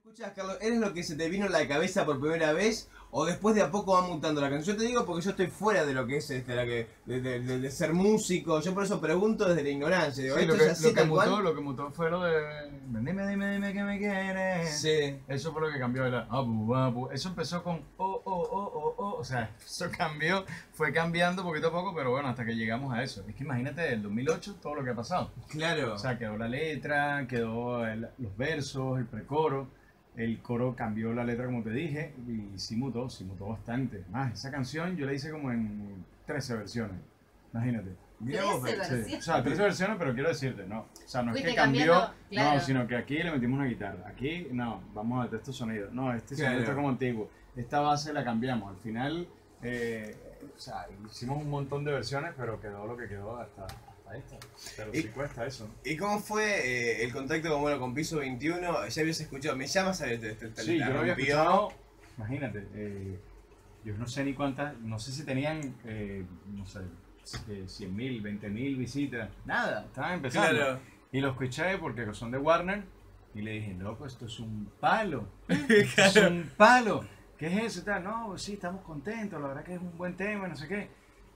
Escuchás, Carlos, ¿eres lo que se te vino a la cabeza por primera vez o después de a poco va mutando la canción? Yo te digo porque yo estoy fuera de lo que es de ser músico, yo por eso pregunto desde la ignorancia. Digo, Sí, ¿esto es así tal cual? lo que mutó fue lo de dime que me quieres. Sí. Eso fue lo que cambió. Era abu, abu. Eso empezó con o sea, eso cambió, fue cambiando poquito a poco, pero bueno, hasta que llegamos a eso. Es que imagínate, el 2008 todo lo que ha pasado. Claro. O sea, quedó la letra, quedó los versos, el precoro. El coro cambió la letra, como te dije, y sí mutó bastante. Más, esa canción yo la hice como en 13 versiones. Imagínate. Mirá vos, 13 sí. versiones. O sea, 13 versiones, pero quiero decirte, no. O sea, no es Fuiste que cambió, cambiando, claro. no, sino que aquí le metimos una guitarra. Aquí, no, vamos a meter estos sonidos. No, este sonido Claro. está como antiguo. Esta base la cambiamos. Al final, o sea, hicimos un montón de versiones, pero quedó lo que quedó hasta esta. Pero Y- sí cuesta eso, ¿no? ¿Y cómo fue el contacto con Piso 21? ¿Ya habías escuchado? ¿Me llamas a Sí, yo lo había escuchado, imagínate, yo no sé ni cuántas, no sé si tenían, no sé, 100.000, 20.000 visitas, nada, estaban empezando. Claro. Y lo escuché porque son de Warner y le dije, loco, esto es un palo, esto es un palo, ¿qué es eso? Y tal, no, sí, estamos contentos, la verdad que es un buen tema, no sé qué.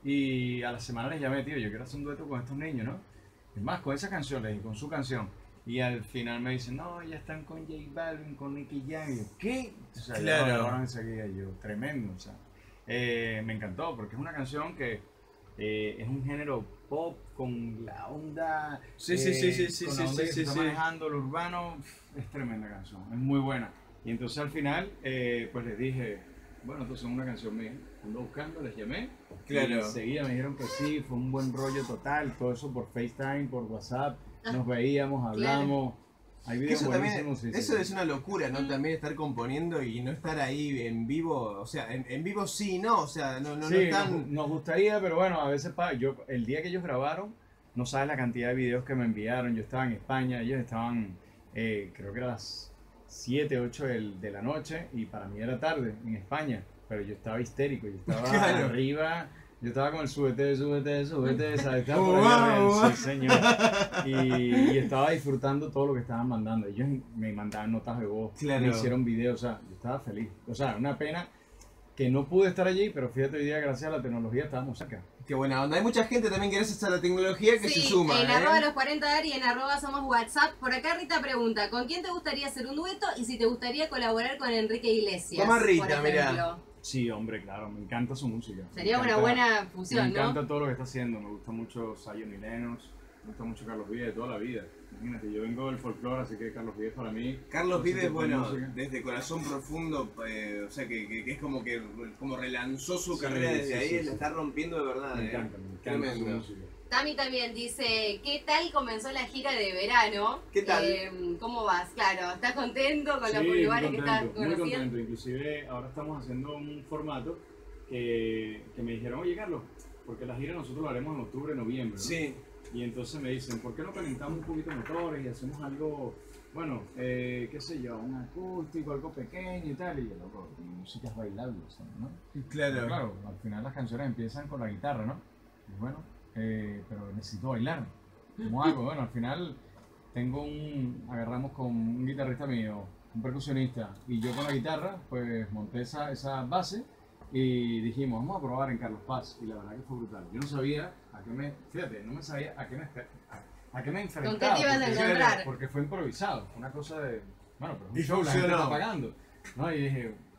Y a la semana les llamé, tío, yo quiero hacer un dueto con estos niños, ¿no? Es más, con esa canción, les dije, con su canción. Y al final me dicen, no, ya están con J Balvin, con Nicky Jam. Y yo, ¿qué? O sea, Claro. ya hablaron enseguida. Y yo, tremendo, o sea. Me encantó, porque es una canción que es un género pop con la onda. Sí, con sí, la onda que sí, se está sí. manejando, lo urbano. Es tremenda canción, es muy buena. Y entonces al final, pues les dije, bueno, entonces es una canción mía. Ando buscando, les llamé. Claro. Y enseguida me dijeron que sí, fue un buen rollo total. Todo eso por FaceTime, por WhatsApp. Nos veíamos, hablamos. Hay Que videos eso también, buenísimos. Sí, eso sí. es una locura, ¿no? También estar componiendo y no estar ahí en vivo, o sea, en vivo sí, ¿no? O sea, no Sí, están... nos gustaría, pero bueno, a veces el día que ellos grabaron, no sabes la cantidad de videos que me enviaron. Yo estaba en España, ellos estaban, creo que eran las 7, 8 de la noche y para mí era tarde en España, pero yo estaba histérico, yo estaba Claro. arriba, yo estaba con el súbete, ¿sabes? Estaba por allá arriba, sí señor, y estaba disfrutando todo lo que estaban mandando. Ellos me mandaban notas de voz, Claro. me hicieron videos, o sea, yo estaba feliz. O sea, una pena que no pude estar allí, pero fíjate, hoy día gracias a la tecnología estábamos acá. Qué buena onda. Hay mucha gente también que gracias a la tecnología que Sí, se suma, en ¿eh? arroba los 40 Ari y en arroba somos WhatsApp. Por acá Rita pregunta, ¿con quién te gustaría hacer un dueto y si te gustaría colaborar con Enrique Iglesias? Toma Rita, por mirá. ejemplo? Sí, hombre, claro, me encanta su música. Sería Me una encanta- buena Me fusión, encanta ¿no? todo lo que está haciendo, me gusta mucho Zion y Lennox, me gusta mucho Carlos Vives de toda la vida. Imagínate, yo vengo del folclore, así que Carlos Vives para mí... Carlos ese Vives, tipo de bueno, música. desde Corazón Profundo, o sea, que es como relanzó su Sí, carrera desde sí, ahí, sí, la sí. está rompiendo de verdad, Me ¿eh? encanta su Tremendo. música. Tami también dice, ¿qué tal comenzó la gira de verano? ¿Qué tal? ¿Cómo vas? Claro, ¿estás contento con Sí, los muy lugares que estás contento, muy conociendo? contento. Inclusive ahora estamos haciendo un formato que me dijeron, oye Carlos, porque la gira nosotros lo haremos en octubre, noviembre, ¿no? Sí, Y entonces me dicen, ¿por qué no calentamos un poquito motores y hacemos algo, bueno, qué sé yo, un acústico, algo pequeño y tal? Y yo, loco, mi música es bailable, ¿sabes? ¿No? claro. Pero claro, al final las canciones empiezan con la guitarra, ¿no? Y bueno, pero necesito bailar. ¿Cómo hago? Bueno, al final agarramos con un guitarrista mío, un percusionista, y yo con la guitarra, pues monté esa base y dijimos, vamos a probar en Carlos Paz. Y la verdad que fue brutal. Yo no sabía fíjate, no me sabía a qué me enfrentaba. ¿Con qué te ibas a porque- encontrar? Porque fue improvisado, fue una cosa de, bueno, pero Y es un show, la gente funcionó. está pagando. ¿No? Y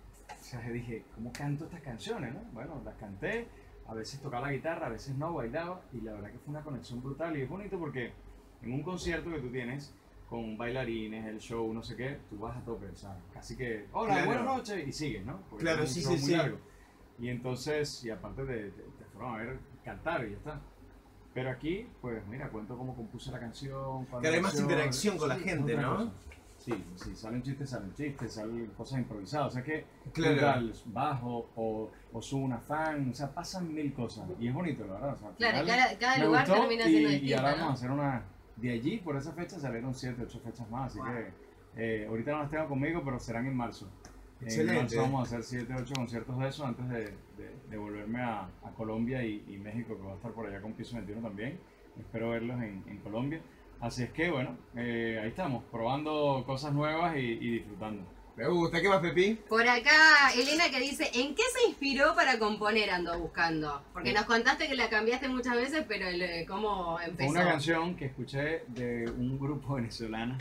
dije, ¿cómo canto estas canciones? ¿No? Bueno, las canté, a veces tocaba la guitarra, a veces no, bailaba, y la verdad que fue una conexión brutal. Y es bonito porque en un concierto que tú tienes, con bailarines, el show, no sé qué, tú vas a tope, o sea, casi que, hola, Claro. buenas noches, y sigues, ¿no? Porque Claro, es un sí, show sí, muy sí. largo. Y entonces, y aparte te fueron a ver cantar y ya está. Pero aquí, pues mira, cuento cómo compuse la canción. cuándo Claro, hay más nació. interacción con la Sí, gente, otra ¿no? cosa. Sí, sí, salen chistes, salen cosas improvisadas. O sea que, Claro. brutal, bajo o subo una fan, o sea, pasan mil cosas. Y es bonito, la verdad. O sea, al Claro, final cada me lugar gustó termina siendo y distinto, ahora ¿no? vamos a hacer una. De allí, por esa fecha, salieron 7, 8 fechas más. Así que ahorita no las tengo conmigo, pero serán en marzo. Excelente. En marzo vamos a hacer 7, 8 conciertos de eso antes de volverme a Colombia y México, que va a estar por allá con Piso 21 también. Espero verlos en Colombia. Así es que bueno, ahí estamos, probando cosas nuevas y disfrutando. Me gusta, ¿qué más, Pepi? Por acá, Elena que dice, ¿en qué se inspiró para componer Ando Buscando? Porque nos contaste que la cambiaste muchas veces, pero ¿cómo Fue empezó? una canción que escuché de un grupo venezolano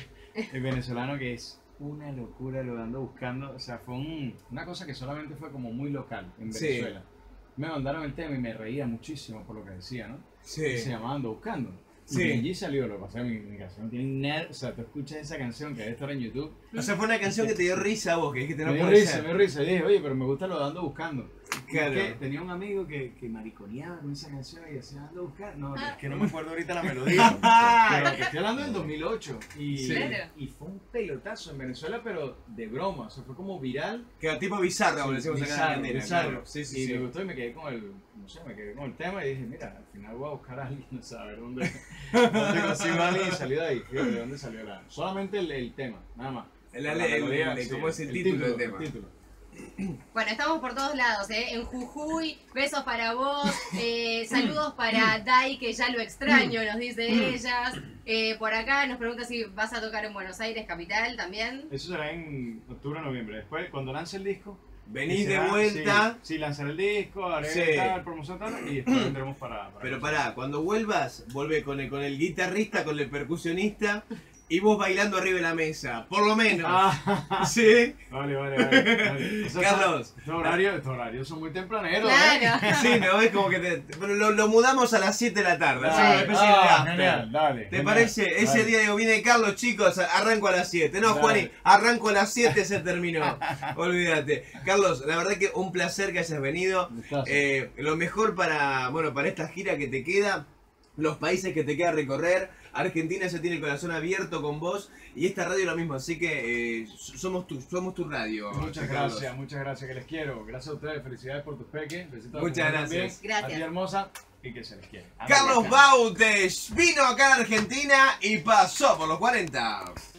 que es una locura lo ando buscando. O sea, fue una cosa que solamente fue como muy local en Sí. Venezuela. Me mandaron el tema y me reía muchísimo por lo que decía, ¿no? Sí. Y se llamaba Ando Buscando. Sí. Y de allí salió, lo que pasa es que mi canción no tiene nada. O sea, tú escuchas esa canción que debe estar en YouTube. O sea, fue una canción que te dio risa a vos, que dijiste no Me dio puede risa, ser. me dio risa. Y dije, oye, pero me gusta lo de Ando Buscando. Claro. Es que tenía un amigo que mariconeaba con esa canción y decía Ando Buscando. No, es que no me acuerdo ahorita la melodía. Pero te estoy hablando del 2008. Y, Sí. Claro. y fue un pelotazo en Venezuela, pero de broma. O sea, fue como viral. Que tipo bizarro, como decimos acá en Bizarro, Argentina. bizarro. Claro. Sí, sí, Y sí. me gustó y me quedé con el, no sé, me quedé con el tema y dije, mira, al final voy a buscar a alguien, o sea, a ver dónde consigo a alguien y salió de ahí. Fíjate de dónde salió solamente el tema, nada más. La melodía, sí, ¿cómo es el título del tema? el título. Bueno, estamos por todos lados, ¿eh? En Jujuy, besos para vos, saludos para Dai, que ya lo extraño, nos dice ellas. Por acá nos pregunta si vas a tocar en Buenos Aires, capital, también. Eso será en octubre o noviembre. Después, cuando lance el disco, Venís será- de vuelta. Sí, lanzaré el disco, haré Sí. tal, promoción tal, y después vendremos para Pero pará, cuando vuelvas, vuelve con el guitarrista, con el percusionista y vos bailando arriba de la mesa. Por lo menos. Ah, ¿Sí? vale. O sea, Carlos. Estos horarios son muy tempraneros, ¿eh? Claro. Sí, no, es como que pero lo mudamos a las 7 de la tarde. así, Dale. una especie de after. Genial, dale. ¿Te genial, parece? dale. Ese día digo, viene Carlos, chicos, arranco a las 7. No, Dale. Juani, arranco a las 7, se terminó. Olvídate. Carlos, la verdad que un placer que hayas venido. Gustazo. Lo mejor para esta gira que te queda, los países que te queda recorrer. Argentina ya tiene el corazón abierto con vos y esta radio lo mismo, así que somos tu radio. Muchas Carlos. gracias, que les quiero. Gracias a ustedes, felicidades por tus peques. Besitos a Muchas tu mamá también. gracias. Gracias. A ti, hermosa, y que se les quiere. Carlos Bautes vino acá a Argentina y pasó por los 40.